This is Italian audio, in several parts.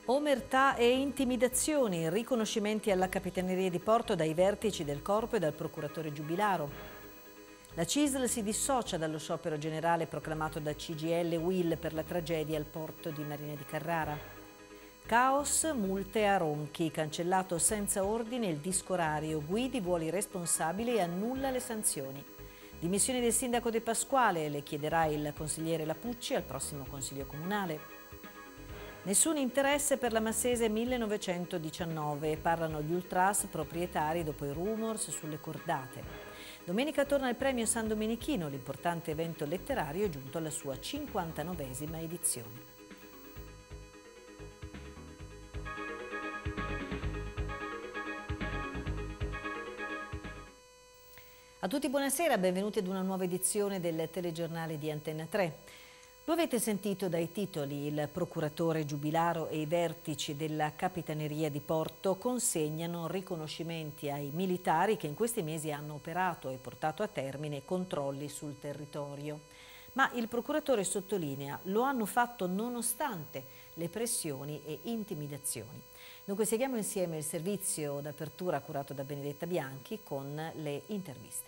Omertà e intimidazioni, riconoscimenti alla Capitaneria di Porto dai vertici del Corpo e dal procuratore Giubilaro. La CISL si dissocia dallo sciopero generale proclamato da CGIL e UIL per la tragedia al porto di Marina di Carrara. Caos, multe a Ronchi, cancellato senza ordine il disco orario, Guidi vuole i responsabili e annulla le sanzioni. Dimissioni del sindaco De Pasquale, le chiederà il consigliere Lapucci al prossimo consiglio comunale. Nessun interesse per la Massese 1919, parlano gli ultras proprietari dopo i rumors sulle cordate. Domenica torna il premio San Domenichino, l'importante evento letterario è giunto alla sua 59esima edizione. A tutti buonasera, benvenuti ad una nuova edizione del telegiornale di Antenna 3. Lo avete sentito dai titoli, il procuratore Giubilaro e i vertici della Capitaneria di Porto consegnano riconoscimenti ai militari che in questi mesi hanno operato e portato a termine controlli sul territorio. Ma il procuratore sottolinea, lo hanno fatto nonostante le pressioni e intimidazioni. Dunque seguiamo insieme il servizio d'apertura curato da Benedetta Bianchi con le interviste.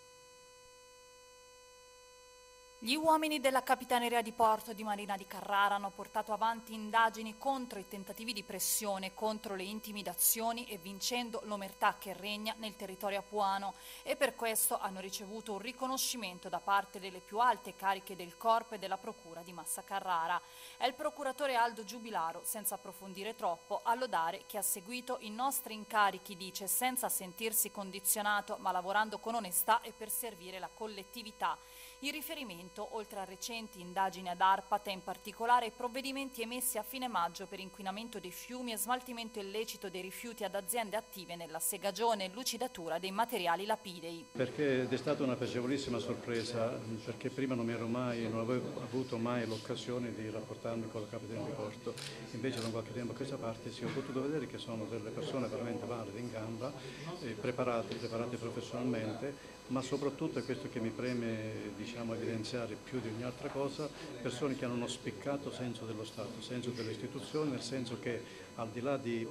Gli uomini della Capitaneria di Porto di Marina di Carrara hanno portato avanti indagini contro i tentativi di pressione, contro le intimidazioni e vincendo l'omertà che regna nel territorio apuano e per questo hanno ricevuto un riconoscimento da parte delle più alte cariche del Corpo e della Procura di Massa Carrara. È il procuratore Aldo Giubilaro, senza approfondire troppo, a lodare chi ha seguito i nostri incarichi, dice, senza sentirsi condizionato ma lavorando con onestà e per servire la collettività. In riferimento, oltre a recenti indagini ad Arpate, in particolare ai provvedimenti emessi a fine maggio per inquinamento dei fiumi e smaltimento illecito dei rifiuti ad aziende attive nella segagione e lucidatura dei materiali lapidei. Perché è stata una piacevolissima sorpresa, perché prima non avevo avuto mai l'occasione di rapportarmi con la Capitaneria di Porto, invece da qualche tempo a questa parte ho potuto vedere che sono delle persone veramente valide, in gamba, preparate professionalmente, ma soprattutto, è questo che mi preme evidenziare più di ogni altra cosa, persone che hanno uno spiccato senso dello Stato, senso delle istituzioni, nel senso che al di là di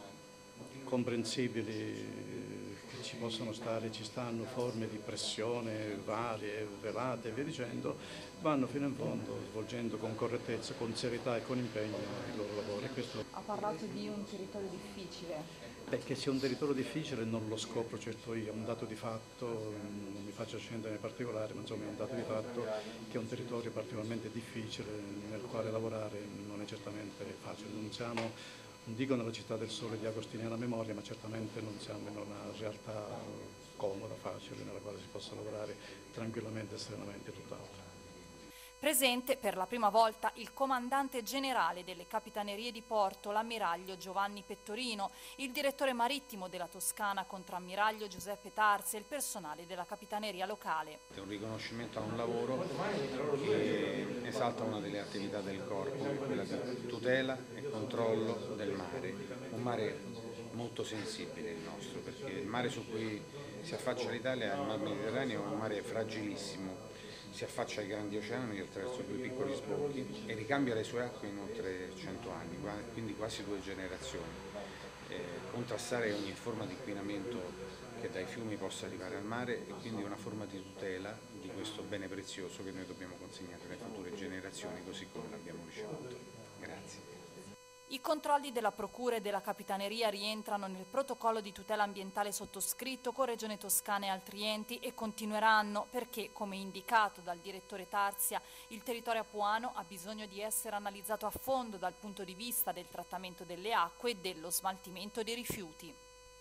comprensibili che ci stanno forme di pressione varie, velate e via dicendo, vanno fino in fondo svolgendo con correttezza, con serietà e con impegno il loro lavoro. E questo... Ha parlato di un territorio difficile. Che sia un territorio difficile non lo scopro certo io, è un dato di fatto, non mi faccio scendere nei particolari, ma insomma è un dato di fatto che è un territorio particolarmente difficile nel quale lavorare non è certamente facile. Non dico nella città del sole di Agostiniana Memoria, ma certamente non siamo in una realtà comoda, facile, nella quale si possa lavorare tranquillamente e serenamente, tutt'altro. Presente per la prima volta il comandante generale delle Capitanerie di Porto, l'ammiraglio Giovanni Pettorino, il direttore marittimo della Toscana, contrammiraglio Giuseppe Tarzi e il personale della Capitaneria locale. È un riconoscimento a un lavoro che esalta una delle attività del Corpo, quella di tutela e controllo del mare, un mare molto sensibile il nostro, perché il mare su cui si affaccia l'Italia, il mar Mediterraneo, è un mare fragilissimo. Si affaccia ai grandi oceani attraverso due piccoli sbocchi e ricambia le sue acque in oltre 100 anni, quindi quasi 2 generazioni. Contrastare ogni forma di inquinamento che dai fiumi possa arrivare al mare è quindi una forma di tutela di questo bene prezioso che noi dobbiamo consegnare alle future generazioni così come l'abbiamo ricevuto. Grazie. I controlli della Procura e della Capitaneria rientrano nel protocollo di tutela ambientale sottoscritto con Regione Toscana e altri enti e continueranno perché, come indicato dal direttore Tarzia, il territorio apuano ha bisogno di essere analizzato a fondo dal punto di vista del trattamento delle acque e dello smaltimento dei rifiuti.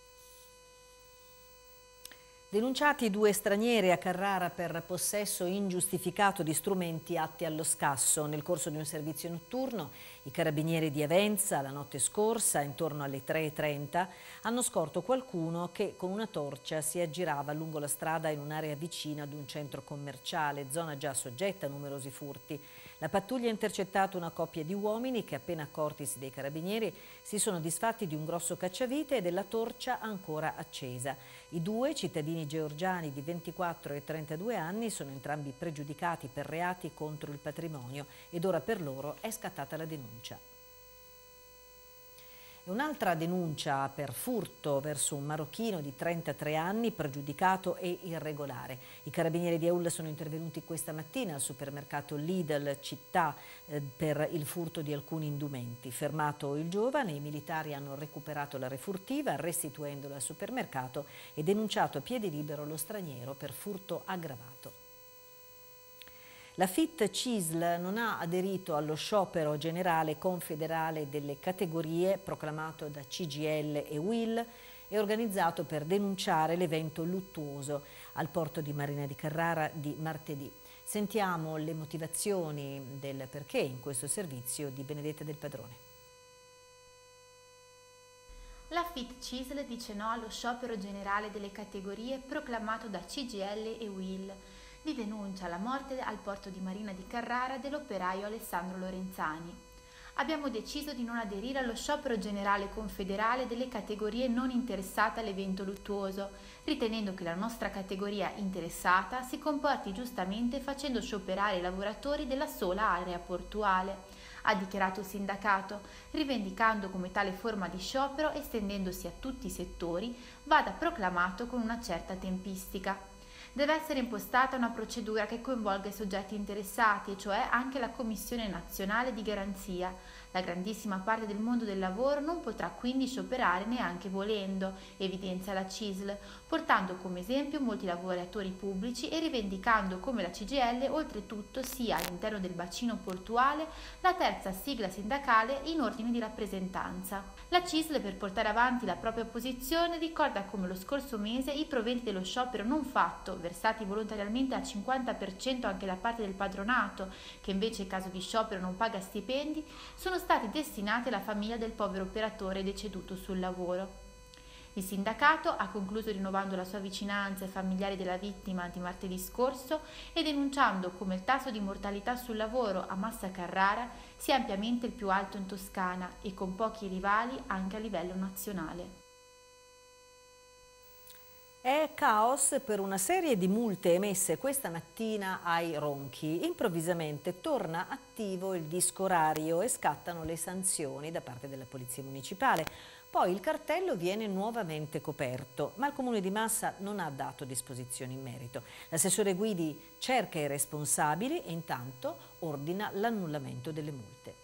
Denunciati 2 stranieri a Carrara per possesso ingiustificato di strumenti atti allo scasso. Nel corso di un servizio notturno, i carabinieri di Avenza, la notte scorsa, intorno alle 3:30, hanno scorto qualcuno che con una torcia si aggirava lungo la strada in un'area vicina ad un centro commerciale, zona già soggetta a numerosi furti. La pattuglia ha intercettato una coppia di uomini che, appena accortisi dei carabinieri, si sono disfatti di un grosso cacciavite e della torcia ancora accesa. I 2 cittadini georgiani di 24 e 32 anni sono entrambi pregiudicati per reati contro il patrimonio ed ora per loro è scattata la denuncia. Un'altra denuncia per furto verso un marocchino di 33 anni, pregiudicato e irregolare. I carabinieri di Eulla sono intervenuti questa mattina al supermercato Lidl Città per il furto di alcuni indumenti. Fermato il giovane, i militari hanno recuperato la refurtiva restituendola al supermercato e denunciato a piede libero lo straniero per furto aggravato. La FIT CISL non ha aderito allo sciopero generale confederale delle categorie proclamato da CGIL e UIL e organizzato per denunciare l'evento luttuoso al porto di Marina di Carrara di martedì. Sentiamo le motivazioni del perché in questo servizio di Benedetta Del Padrone. La FIT CISL dice no allo sciopero generale delle categorie proclamato da CGIL e UIL di denuncia alla morte al porto di Marina di Carrara dell'operaio Alessandro Lorenzani. Abbiamo deciso di non aderire allo sciopero generale confederale delle categorie non interessate all'evento luttuoso, ritenendo che la nostra categoria interessata si comporti giustamente facendo scioperare i lavoratori della sola area portuale, ha dichiarato il sindacato, rivendicando come tale forma di sciopero, estendendosi a tutti i settori, vada proclamato con una certa tempistica. Deve essere impostata una procedura che coinvolga i soggetti interessati, e cioè anche la Commissione Nazionale di Garanzia. La grandissima parte del mondo del lavoro non potrà quindi scioperare neanche volendo, evidenzia la CISL, portando come esempio molti lavoratori pubblici e rivendicando come la CGIL oltretutto sia all'interno del bacino portuale la terza sigla sindacale in ordine di rappresentanza. La CISL, per portare avanti la propria posizione, ricorda come lo scorso mese i proventi dello sciopero non fatto, versati volontariamente al 50% anche da parte del padronato, che invece in caso di sciopero non paga stipendi, sono stati destinati alla famiglia del povero operatore deceduto sul lavoro. Il sindacato ha concluso rinnovando la sua vicinanza ai familiari della vittima di martedì scorso e denunciando come il tasso di mortalità sul lavoro a Massa Carrara sia ampiamente il più alto in Toscana e con pochi rivali anche a livello nazionale. È caos per una serie di multe emesse questa mattina ai Ronchi. Improvvisamente torna attivo il disco orario e scattano le sanzioni da parte della Polizia Municipale. Poi il cartello viene nuovamente coperto, ma il Comune di Massa non ha dato disposizioni in merito. L'assessore Guidi cerca i responsabili e intanto ordina l'annullamento delle multe.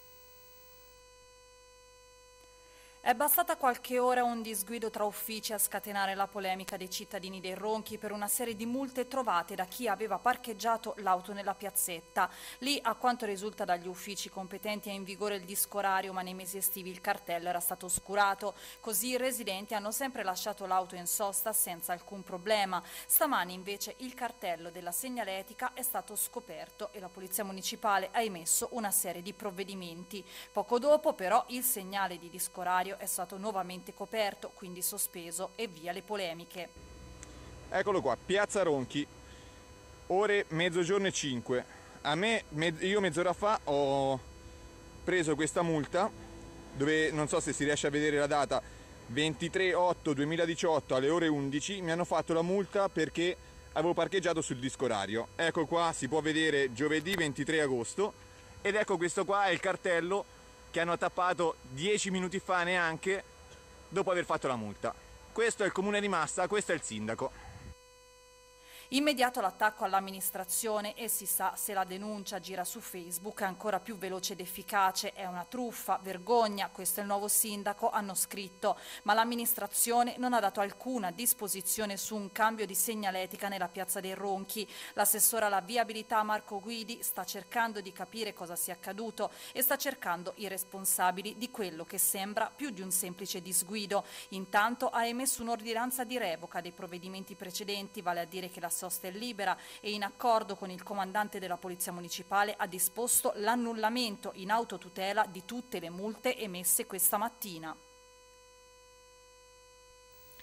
È bastata qualche ora un disguido tra uffici a scatenare la polemica dei cittadini dei Ronchi per una serie di multe trovate da chi aveva parcheggiato l'auto nella piazzetta. Lì, a quanto risulta dagli uffici competenti, è in vigore il disco orario, ma nei mesi estivi il cartello era stato oscurato. Così i residenti hanno sempre lasciato l'auto in sosta senza alcun problema. Stamani invece il cartello della segnaletica è stato scoperto e la Polizia Municipale ha emesso una serie di provvedimenti. Poco dopo però il segnale di disco orario è stato nuovamente coperto, quindi sospeso, e via le polemiche. Eccolo qua, Piazza Ronchi, ore 12:05. Io mezz'ora fa ho preso questa multa, dove non so se si riesce a vedere la data, 23/8/2018 alle ore 11, mi hanno fatto la multa perché avevo parcheggiato sul disco orario. Ecco qua, si può vedere giovedì 23 agosto, ed ecco questo qua è il cartello che hanno tappato 10 minuti fa neanche, dopo aver fatto la multa. Questo è il Comune di Massa, questo è il sindaco. Immediato l'attacco all'amministrazione e si sa, se la denuncia gira su Facebook è ancora più veloce ed efficace. È una truffa, vergogna, questo è il nuovo sindaco, hanno scritto. Ma l'amministrazione non ha dato alcuna disposizione su un cambio di segnaletica nella piazza dei Ronchi. L'assessore alla viabilità Marco Guidi sta cercando di capire cosa sia accaduto e sta cercando i responsabili di quello che sembra più di un semplice disguido. Intanto ha emesso un'ordinanza di revoca dei provvedimenti precedenti, vale a dire che la sosta è libera, e in accordo con il comandante della Polizia Municipale ha disposto l'annullamento in autotutela di tutte le multe emesse questa mattina.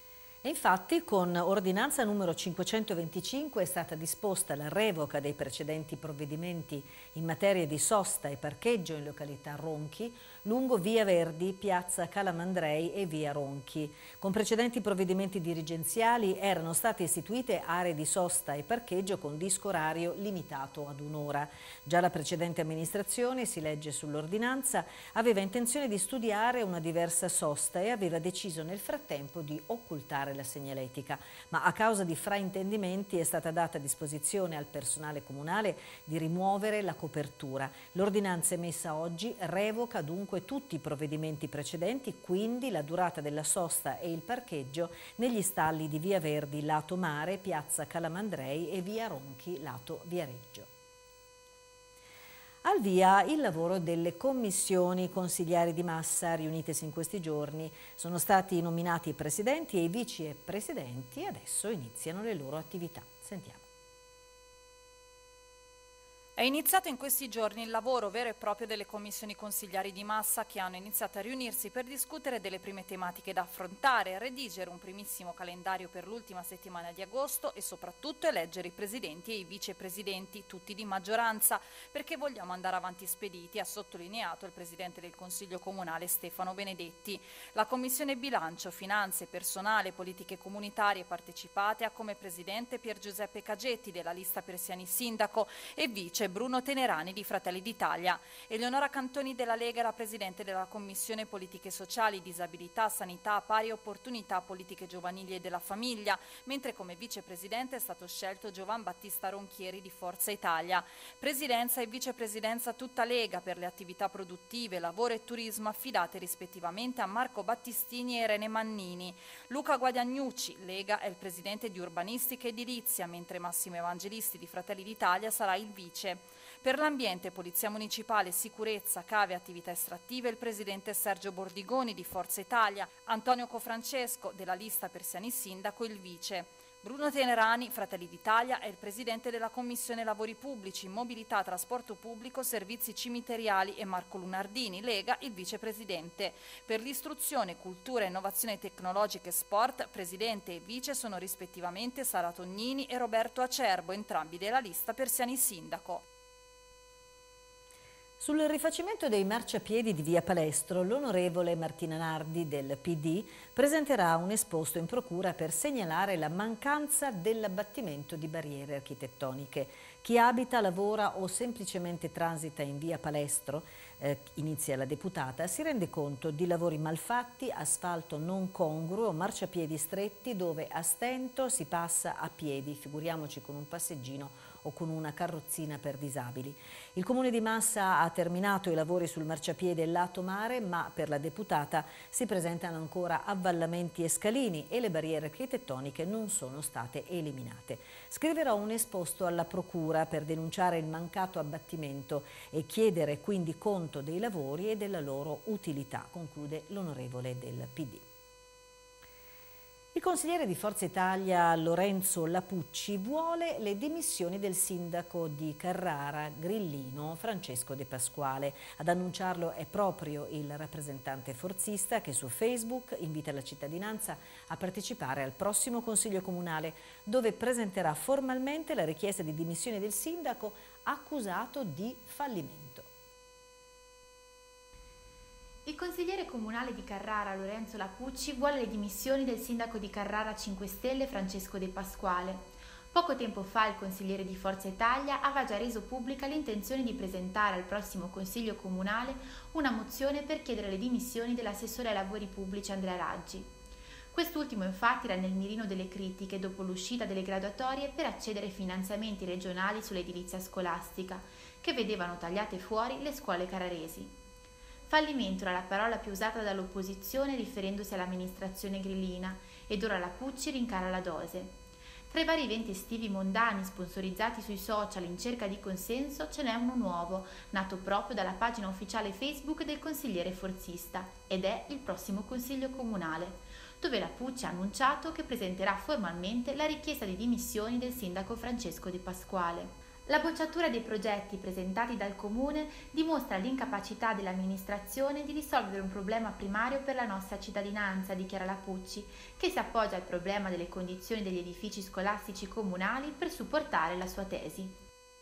E infatti con ordinanza numero 525 è stata disposta la revoca dei precedenti provvedimenti in materia di sosta e parcheggio in località Ronchi, lungo via Verdi, piazza Calamandrei e via Ronchi. Con precedenti provvedimenti dirigenziali erano state istituite aree di sosta e parcheggio con disco orario limitato ad un'ora. Già la precedente amministrazione, si legge sull'ordinanza, aveva intenzione di studiare una diversa sosta e aveva deciso nel frattempo di occultare la segnaletica, ma a causa di fraintendimenti è stata data disposizione al personale comunale di rimuovere la copertura. L'ordinanza emessa oggi revoca dunque tutti i provvedimenti precedenti, quindi la durata della sosta e il parcheggio negli stalli di via Verdi lato mare, piazza Calamandrei e via Ronchi lato Viareggio. Al via il lavoro delle commissioni consigliari di massa riunitesi in questi giorni. Sono stati nominati i presidenti e i vicepresidenti e adesso iniziano le loro attività. Sentiamo. È iniziato in questi giorni il lavoro vero e proprio delle commissioni consigliari di massa che hanno iniziato a riunirsi per discutere delle prime tematiche da affrontare, redigere un primissimo calendario per l'ultima settimana di agosto e soprattutto eleggere i presidenti e i vicepresidenti, tutti di maggioranza, perché vogliamo andare avanti spediti, ha sottolineato il presidente del Consiglio Comunale Stefano Benedetti. La Commissione Bilancio, Finanze, Personale, Politiche Comunitarie partecipate ha come presidente Pier Giuseppe Cagetti della lista Persiani Sindaco e vice Bruno Tenerani di Fratelli d'Italia. Eleonora Cantoni della Lega è la presidente della Commissione Politiche Sociali, Disabilità, Sanità, Pari Opportunità, Politiche Giovanili e della Famiglia, mentre come vicepresidente è stato scelto Giovan Battista Ronchieri di Forza Italia. Presidenza e vicepresidenza tutta Lega per le attività produttive, lavoro e turismo affidate rispettivamente a Marco Battistini e Irene Mannini. Luca Guadagnucci, Lega, è il presidente di Urbanistica e Edilizia, mentre Massimo Evangelisti di Fratelli d'Italia sarà il vice. Per l'ambiente, Polizia Municipale, Sicurezza, Cave e Attività Estrattive il presidente Sergio Bordigoni di Forza Italia, Antonio Cofrancesco della lista Persiani Sindaco il vice. Bruno Tenerani, Fratelli d'Italia, è il presidente della Commissione Lavori Pubblici, Mobilità, Trasporto Pubblico, Servizi Cimiteriali e Marco Lunardini, Lega, il vicepresidente. Per l'istruzione, cultura, innovazione tecnologica e sport, presidente e vice sono rispettivamente Sara Tognini e Roberto Acerbo, entrambi della lista Persiani Sindaco. Sul rifacimento dei marciapiedi di via Palestro, l'onorevole Martina Nardi del PD presenterà un esposto in procura per segnalare la mancanza dell'abbattimento di barriere architettoniche. Chi abita, lavora o semplicemente transita in via Palestro, inizia la deputata, si rende conto di lavori malfatti, asfalto non congruo, marciapiedi stretti dove a stento si passa a piedi, figuriamoci con un passeggino o con una carrozzina per disabili. Il Comune di Massa ha terminato i lavori sul marciapiede lato mare, ma per la deputata si presentano ancora avvallamenti e scalini e le barriere architettoniche non sono state eliminate. Scriverò un esposto alla Procura per denunciare il mancato abbattimento e chiedere quindi conto dei lavori e della loro utilità, conclude l'onorevole del PD. Il consigliere di Forza Italia Lorenzo Lapucci vuole le dimissioni del sindaco di Carrara Grillino Francesco De Pasquale. Ad annunciarlo è proprio il rappresentante forzista che su Facebook invita la cittadinanza a partecipare al prossimo Consiglio Comunale dove presenterà formalmente la richiesta di dimissioni del sindaco accusato di fallimento. Il consigliere comunale di Carrara Lorenzo Lapucci vuole le dimissioni del sindaco di Carrara 5 Stelle Francesco De Pasquale. Poco tempo fa il consigliere di Forza Italia aveva già reso pubblica l'intenzione di presentare al prossimo Consiglio Comunale una mozione per chiedere le dimissioni dell'assessore ai lavori pubblici Andrea Raggi. Quest'ultimo infatti era nel mirino delle critiche dopo l'uscita delle graduatorie per accedere ai finanziamenti regionali sull'edilizia scolastica, che vedevano tagliate fuori le scuole carraresi. Fallimento era la parola più usata dall'opposizione riferendosi all'amministrazione grillina ed ora Lapucci rincara la dose. Tra i vari eventi estivi mondani sponsorizzati sui social in cerca di consenso ce n'è uno nuovo, nato proprio dalla pagina ufficiale Facebook del consigliere forzista ed è il prossimo Consiglio Comunale, dove Lapucci ha annunciato che presenterà formalmente la richiesta di dimissioni del sindaco Francesco De Pasquale. La bocciatura dei progetti presentati dal Comune dimostra l'incapacità dell'amministrazione di risolvere un problema primario per la nostra cittadinanza, dichiara la Pucci, che si appoggia al problema delle condizioni degli edifici scolastici comunali per supportare la sua tesi.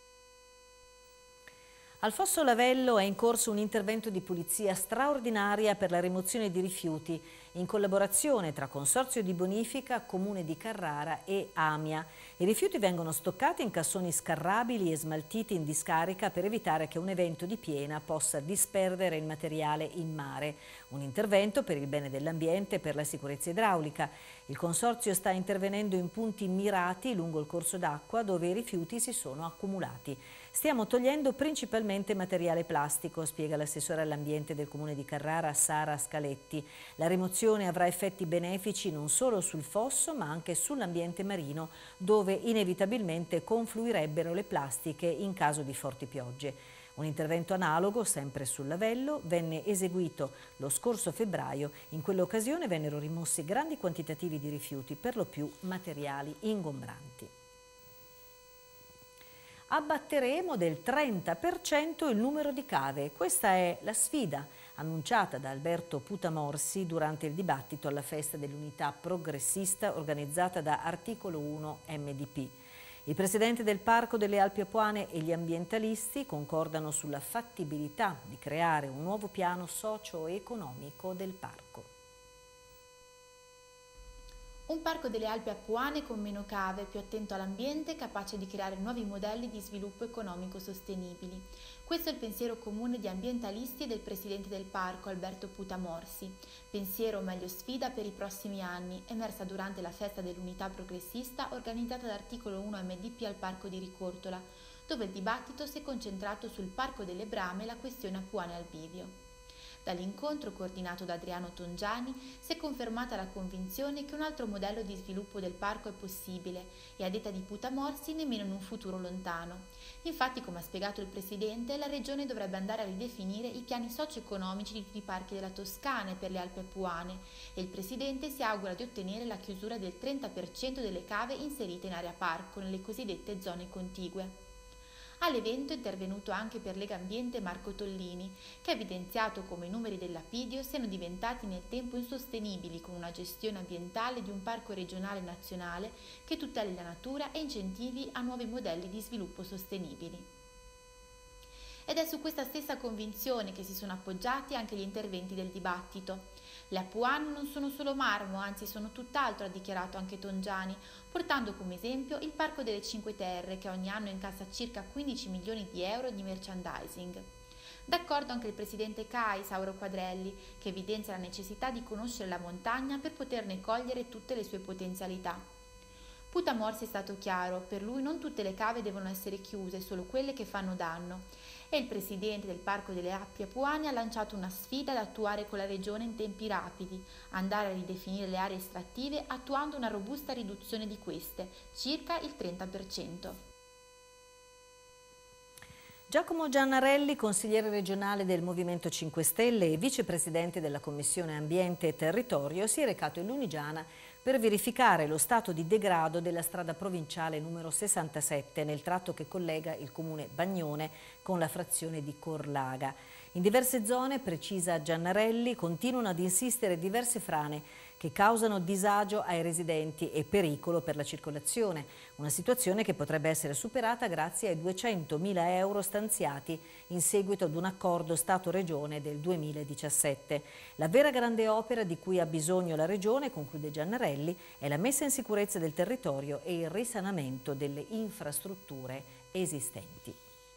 Al Fosso Lavello è in corso un intervento di pulizia straordinaria per la rimozione di rifiuti in collaborazione tra Consorzio di Bonifica, Comune di Carrara e AMIA. I rifiuti vengono stoccati in cassoni scarrabili e smaltiti in discarica per evitare che un evento di piena possa disperdere il materiale in mare. Un intervento per il bene dell'ambiente e per la sicurezza idraulica. Il Consorzio sta intervenendo in punti mirati lungo il corso d'acqua dove i rifiuti si sono accumulati. Stiamo togliendo principalmente materiale plastico, spiega l'assessore all'ambiente del Comune di Carrara, Sara Scaletti. La rimozione avrà effetti benefici non solo sul fosso ma anche sull'ambiente marino, dove inevitabilmente confluirebbero le plastiche in caso di forti piogge. Un intervento analogo, sempre sul Lavello, venne eseguito lo scorso febbraio. In quell'occasione vennero rimossi grandi quantitativi di rifiuti, per lo più materiali ingombranti. Abbatteremo del 30% il numero di cave. Questa è la sfida annunciata da Alberto Putamorsi durante il dibattito alla Festa dell'Unità Progressista organizzata da Articolo 1 MDP. Il presidente del Parco delle Alpi Apuane e gli ambientalisti concordano sulla fattibilità di creare un nuovo piano socio-economico del parco. Un parco delle Alpi Apuane con meno cave, più attento all'ambiente, capace di creare nuovi modelli di sviluppo economico sostenibili. Questo è il pensiero comune di ambientalisti e del presidente del parco, Alberto Putamorsi. Pensiero, o meglio sfida, per i prossimi anni, emersa durante la Festa dell'Unità Progressista organizzata da Articolo 1 MDP al Parco di Ricortola, dove il dibattito si è concentrato sul Parco delle Brame e la questione Apuane al bivio. Dall'incontro coordinato da Adriano Tongiani si è confermata la convinzione che un altro modello di sviluppo del parco è possibile e, a detta di Putamorsi, nemmeno in un futuro lontano. Infatti, come ha spiegato il presidente, la regione dovrebbe andare a ridefinire i piani socio-economici di tutti i parchi della Toscana e per le Alpi Apuane e il presidente si augura di ottenere la chiusura del 30% delle cave inserite in area parco nelle cosiddette zone contigue. All'evento è intervenuto anche per Legambiente Marco Tollini, che ha evidenziato come i numeri dell'Apidio siano diventati nel tempo insostenibili con una gestione ambientale di un parco regionale e nazionale che tuteli la natura e incentivi a nuovi modelli di sviluppo sostenibili. Ed è su questa stessa convinzione che si sono appoggiati anche gli interventi del dibattito. Le Apuane non sono solo marmo, anzi sono tutt'altro, ha dichiarato anche Tongiani, portando come esempio il Parco delle Cinque Terre, che ogni anno incassa circa 15 milioni di euro di merchandising. D'accordo anche il presidente CAI, Sauro Quadrelli, che evidenzia la necessità di conoscere la montagna per poterne cogliere tutte le sue potenzialità. Putamorsi è stato chiaro, per lui non tutte le cave devono essere chiuse, solo quelle che fanno danno. E il presidente del Parco delle Alpi Apuane ha lanciato una sfida da attuare con la regione in tempi rapidi, andare a ridefinire le aree estrattive attuando una robusta riduzione di queste, circa il 30%. Giacomo Giannarelli, consigliere regionale del Movimento 5 Stelle e vicepresidente della Commissione Ambiente e Territorio, si è recato in Lunigiana per verificare lo stato di degrado della strada provinciale numero 67 nel tratto che collega il comune Bagnone con la frazione di Corlaga. In diverse zone, precisa Giannarelli, continuano ad insistere diverse frane che causano disagio ai residenti e pericolo per la circolazione, una situazione che potrebbe essere superata grazie ai 200.000 euro stanziati in seguito ad un accordo Stato-Regione del 2017. La vera grande opera di cui ha bisogno la Regione, conclude Giannarelli, è la messa in sicurezza del territorio e il risanamento delle infrastrutture esistenti.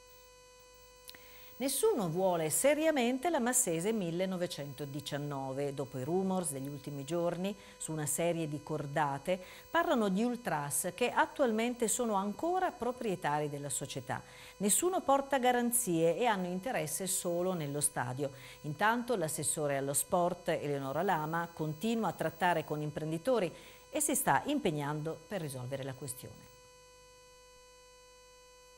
Nessuno vuole seriamente la Massese 1919. Dopo i rumors degli ultimi giorni su una serie di cordate, parlano di ultras che attualmente sono ancora proprietari della società. Nessuno porta garanzie e hanno interesse solo nello stadio. Intanto l'assessore allo sport Eleonora Lama continua a trattare con imprenditori e si sta impegnando per risolvere la questione.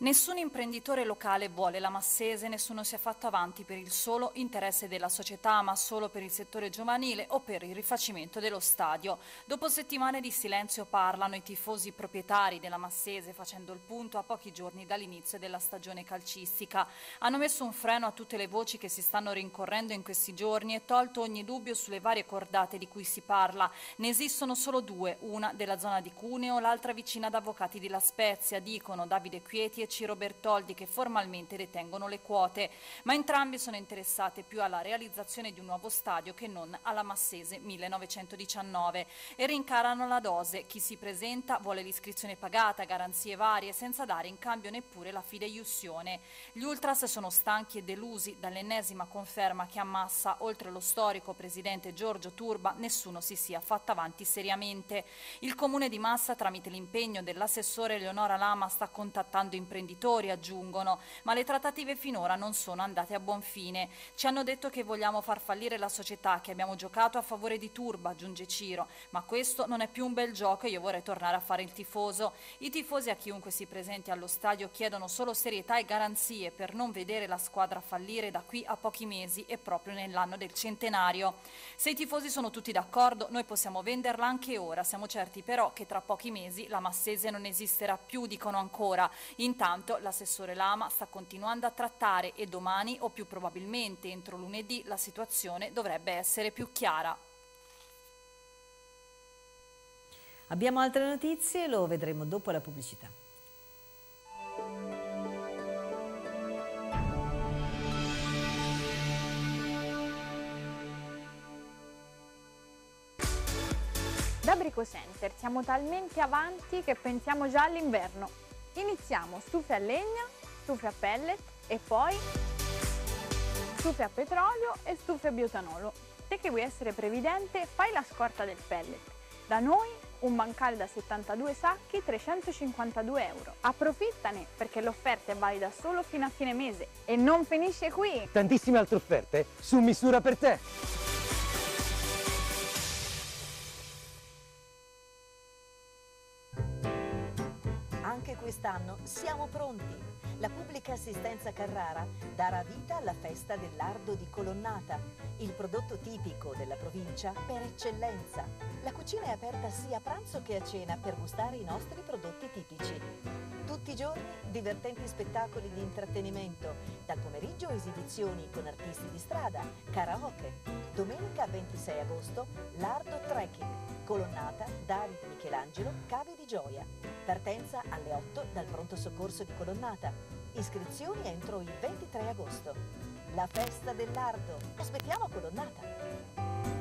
Nessun imprenditore locale vuole la Massese, nessuno si è fatto avanti per il solo interesse della società, ma solo per il settore giovanile o per il rifacimento dello stadio. Dopo settimane di silenzio parlano i tifosi proprietari della Massese, facendo il punto a pochi giorni dall'inizio della stagione calcistica. Hanno messo un freno a tutte le voci che si stanno rincorrendo in questi giorni e tolto ogni dubbio sulle varie cordate di cui si parla. Ne esistono solo due, una della zona di Cuneo, l'altra vicina ad Avvocati di La Spezia, dicono Davide Quieti e Ciro Bertoldi, che formalmente detengono le quote, ma entrambi sono interessati più alla realizzazione di un nuovo stadio che non alla Massese 1919 e rincarano la dose. Chi si presenta vuole l'iscrizione pagata, garanzie varie, senza dare in cambio neppure la fideiussione. Gli ultras sono stanchi e delusi dall'ennesima conferma che a Massa, oltre lo storico presidente Giorgio Turba, nessuno si sia fatto avanti seriamente. Il comune di Massa, tramite l'impegno dell'assessore Eleonora Lama, sta contattando imprenditori, aggiungono, ma le trattative finora non sono andate a buon fine. Ci hanno detto che vogliamo far fallire la società, che abbiamo giocato a favore di Turba, aggiunge Ciro, ma questo non è più un bel gioco e io vorrei tornare a fare il tifoso. I tifosi a chiunque si presenti allo stadio chiedono solo serietà e garanzie per non vedere la squadra fallire da qui a pochi mesi e proprio nell'anno del centenario. Se i tifosi sono tutti d'accordo, noi possiamo venderla anche ora, siamo certi però che tra pochi mesi la Massese non esisterà più, dicono ancora. Intanto l'assessore Lama sta continuando a trattare e domani, o più probabilmente entro lunedì, la situazione dovrebbe essere più chiara. Abbiamo altre notizie, lo vedremo dopo la pubblicità. Da Bricocenter siamo talmente avanti che pensiamo già all'inverno. Iniziamo stufe a legna, stufe a pellet e poi stufe a petrolio e stufe a biotanolo. Te che vuoi essere previdente, fai la scorta del pellet. Da noi un bancale da 72 sacchi, 352 euro. Approfittane perché l'offerta è valida solo fino a fine mese e non finisce qui. Tantissime altre offerte su misura per te. Anche quest'anno siamo pronti. La pubblica assistenza Carrara darà vita alla festa del lardo di Colonnata, il prodotto tipico della provincia per eccellenza. La cucina è aperta sia a pranzo che a cena per gustare i nostri prodotti tipici. Tutti i giorni divertenti spettacoli di intrattenimento, dal pomeriggio esibizioni con artisti di strada, karaoke. Domenica 26 agosto, lardo trekking, Colonnata, Davide Michelangelo, Cavi di Gioia. Partenza alle 8 dal pronto soccorso di Colonnata. Iscrizioni entro il 23 agosto. La festa del lardo. Aspettiamo a Colonnata.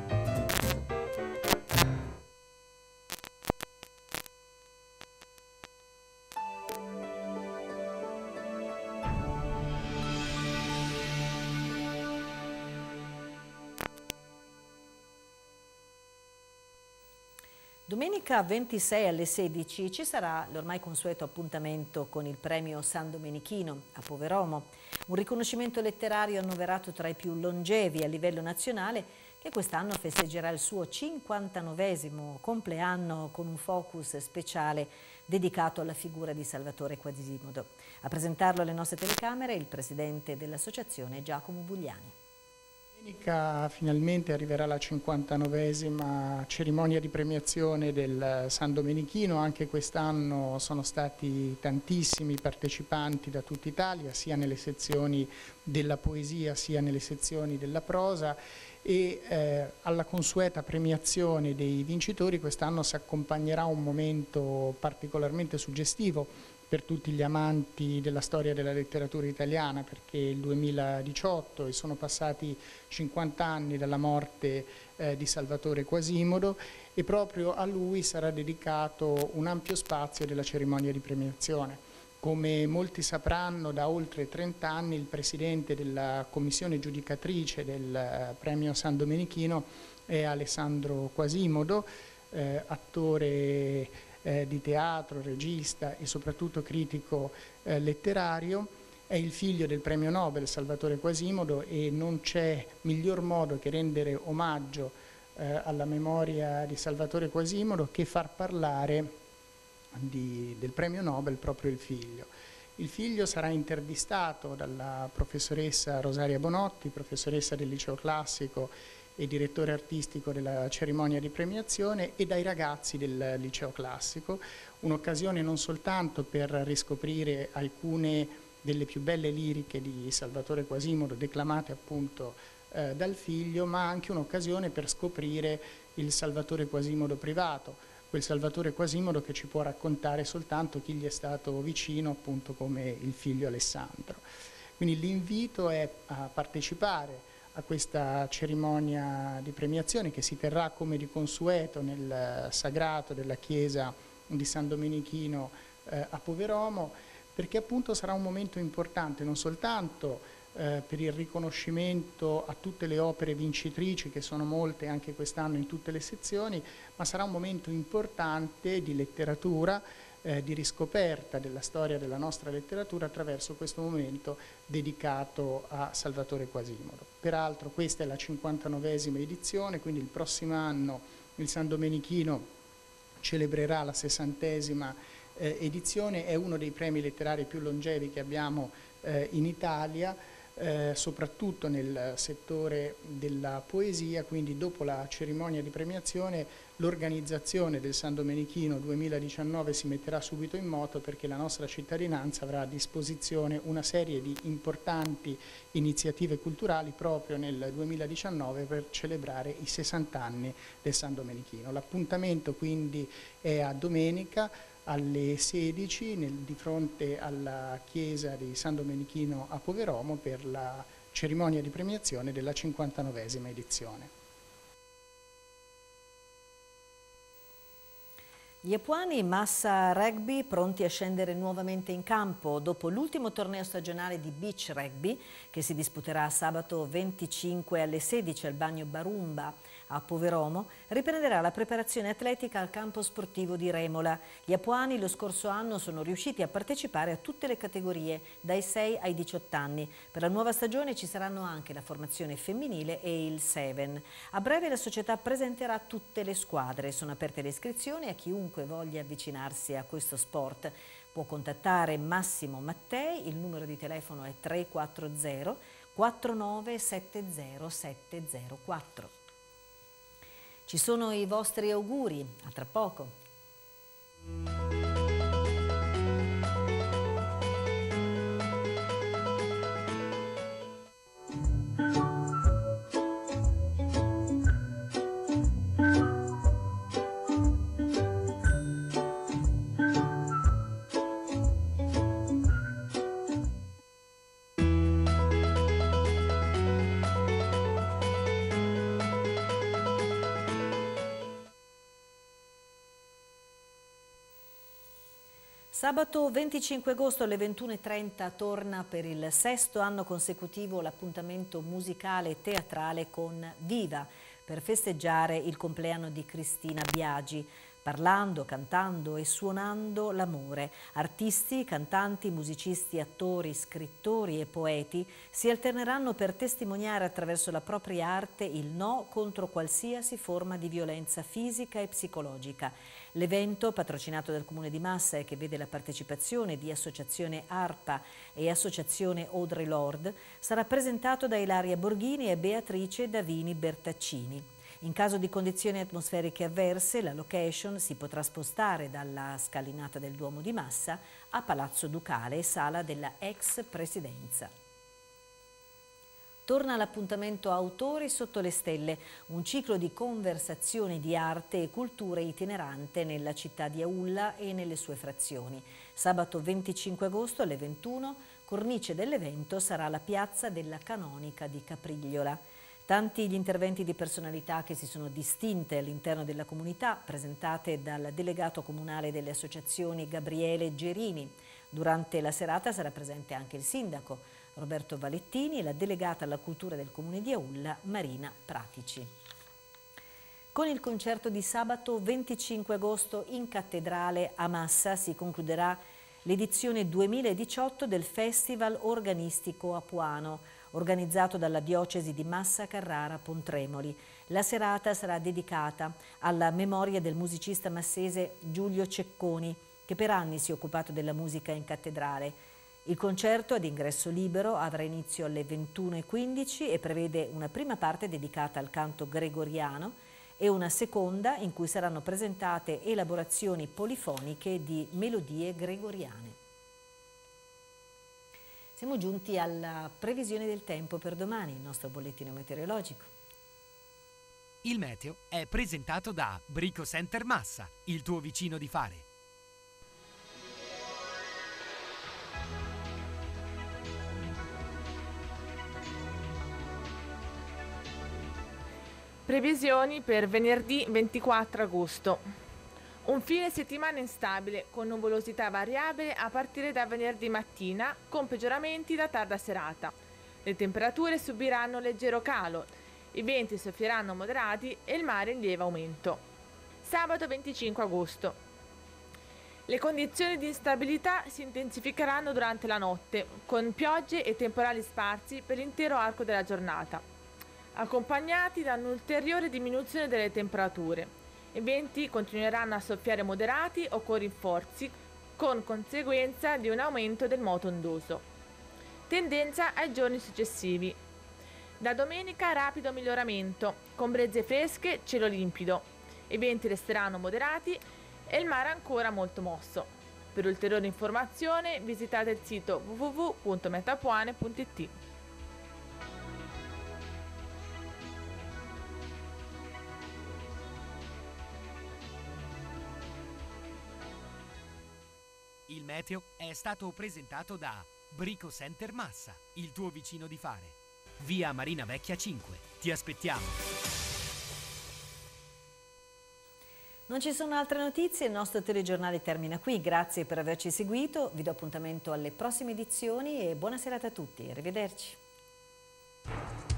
Domenica 26 alle 16 ci sarà l'ormai consueto appuntamento con il premio San Domenichino a Poveromo, un riconoscimento letterario annoverato tra i più longevi a livello nazionale che quest'anno festeggerà il suo 59esimo compleanno con un focus speciale dedicato alla figura di Salvatore Quasimodo. A presentarlo alle nostre telecamere il presidente dell'associazione Giacomo Bugliani. Domenica finalmente arriverà la 59esima cerimonia di premiazione del San Domenichino. Anche quest'anno sono stati tantissimi partecipanti da tutta Italia, sia nelle sezioni della poesia sia nelle sezioni della prosa, e alla consueta premiazione dei vincitori quest'anno si accompagnerà un momento particolarmente suggestivo per tutti gli amanti della storia della letteratura italiana, perché il 2018 e sono passati 50 anni dalla morte di Salvatore Quasimodo e proprio a lui sarà dedicato un ampio spazio della cerimonia di premiazione. Come molti sapranno, da oltre 30 anni il presidente della commissione giudicatrice del premio San Domenichino è Alessandro Quasimodo, attore di teatro, regista e soprattutto critico letterario. È il figlio del premio Nobel Salvatore Quasimodo e non c'è miglior modo che rendere omaggio alla memoria di Salvatore Quasimodo che far parlare del premio Nobel proprio il figlio. Il figlio sarà intervistato dalla professoressa Rosaria Bonotti, professoressa del liceo classico e direttore artistico della cerimonia di premiazione, e dai ragazzi del liceo classico, un'occasione non soltanto per riscoprire alcune delle più belle liriche di Salvatore Quasimodo declamate appunto dal figlio, ma anche un'occasione per scoprire il Salvatore Quasimodo privato, quel Salvatore Quasimodo che ci può raccontare soltanto chi gli è stato vicino, appunto come il figlio Alessandro. Quindi l'invito è a partecipare a questa cerimonia di premiazione che si terrà come di consueto nel sagrato della chiesa di San Domenichino a Poveromo, perché appunto sarà un momento importante non soltanto per il riconoscimento a tutte le opere vincitrici, che sono molte anche quest'anno in tutte le sezioni, ma sarà un momento importante di letteratura, di riscoperta della storia della nostra letteratura attraverso questo momento dedicato a Salvatore Quasimodo. Peraltro questa è la 59esima edizione, quindi il prossimo anno il San Domenichino celebrerà la 60esima edizione, è uno dei premi letterari più longevi che abbiamo in Italia, soprattutto nel settore della poesia. Quindi dopo la cerimonia di premiazione l'organizzazione del San Domenichino 2019 si metterà subito in moto, perché la nostra cittadinanza avrà a disposizione una serie di importanti iniziative culturali proprio nel 2019 per celebrare i 60 anni del San Domenichino. L'appuntamento quindi è a domenica alle 16 di fronte alla chiesa di San Domenichino a Poveromo per la cerimonia di premiazione della 59esima edizione. Gli apuani Massa Rugby pronti a scendere nuovamente in campo. Dopo l'ultimo torneo stagionale di beach rugby, che si disputerà sabato 25 alle 16 al Bagno Barumba a Poveromo, riprenderà la preparazione atletica al campo sportivo di Remola. Gli apuani lo scorso anno sono riusciti a partecipare a tutte le categorie, dai 6 ai 18 anni. Per la nuova stagione ci saranno anche la formazione femminile e il Seven. A breve la società presenterà tutte le squadre. Sono aperte le iscrizioni a chiunque voglia avvicinarsi a questo sport. Può contattare Massimo Mattei, il numero di telefono è 340 4970 704. Ci sono i vostri auguri, a tra poco. Sabato 25 agosto alle 21:30 torna per il 6º anno consecutivo l'appuntamento musicale e teatrale con Viva, per festeggiare il compleanno di Cristina Biagi, parlando, cantando e suonando l'amore. Artisti, cantanti, musicisti, attori, scrittori e poeti si alterneranno per testimoniare attraverso la propria arte il no contro qualsiasi forma di violenza fisica e psicologica. L'evento, patrocinato dal Comune di Massa e che vede la partecipazione di Associazione ARPA e Associazione Audre Lorde, sarà presentato da Ilaria Borghini e Beatrice Davini Bertaccini. In caso di condizioni atmosferiche avverse, la location si potrà spostare dalla scalinata del Duomo di Massa a Palazzo Ducale, sala della ex Presidenza. Torna l'appuntamento Autori sotto le stelle, un ciclo di conversazioni di arte e cultura itinerante nella città di Aulla e nelle sue frazioni. Sabato 25 agosto alle 21, cornice dell'evento sarà la piazza della Canonica di Caprigliola. Tanti gli interventi di personalità che si sono distinte all'interno della comunità, presentate dal delegato comunale delle associazioni Gabriele Gerini. Durante la serata sarà presente anche il sindaco Roberto Valettini e la delegata alla cultura del comune di Aulla Marina Pratici. Con il concerto di sabato 25 agosto in cattedrale a Massa si concluderà l'edizione 2018 del Festival Organistico Apuano, organizzato dalla diocesi di Massa Carrara Pontremoli. La serata sarà dedicata alla memoria del musicista massese Giulio Cecconi, che per anni si è occupato della musica in cattedrale. Il concerto ad ingresso libero avrà inizio alle 21:15 e prevede una prima parte dedicata al canto gregoriano e una seconda in cui saranno presentate elaborazioni polifoniche di melodie gregoriane. Siamo giunti alla previsione del tempo per domani, il nostro bollettino meteorologico. Il meteo è presentato da Brico Center Massa, il tuo vicino di fare. Previsioni per venerdì 24 agosto. Un fine settimana instabile con nuvolosità variabile a partire da venerdì mattina con peggioramenti da tarda serata. Le temperature subiranno leggero calo, i venti soffieranno moderati e il mare in lieve aumento. Sabato 25 agosto. Le condizioni di instabilità si intensificheranno durante la notte con piogge e temporali sparsi per l'intero arco della giornata, accompagnati da un'ulteriore diminuzione delle temperature. I venti continueranno a soffiare moderati o con rinforzi, con conseguenza di un aumento del moto ondoso. Tendenza ai giorni successivi. Da domenica rapido miglioramento, con brezze fresche, cielo limpido. I venti resteranno moderati e il mare ancora molto mosso. Per ulteriore informazione visitate il sito www.metapuane.it. Il meteo è stato presentato da Brico Center Massa, il tuo vicino di fare. Via Marina Vecchia 5. Ti aspettiamo. Non ci sono altre notizie, il nostro telegiornale termina qui. Grazie per averci seguito, vi do appuntamento alle prossime edizioni e buona serata a tutti. Arrivederci.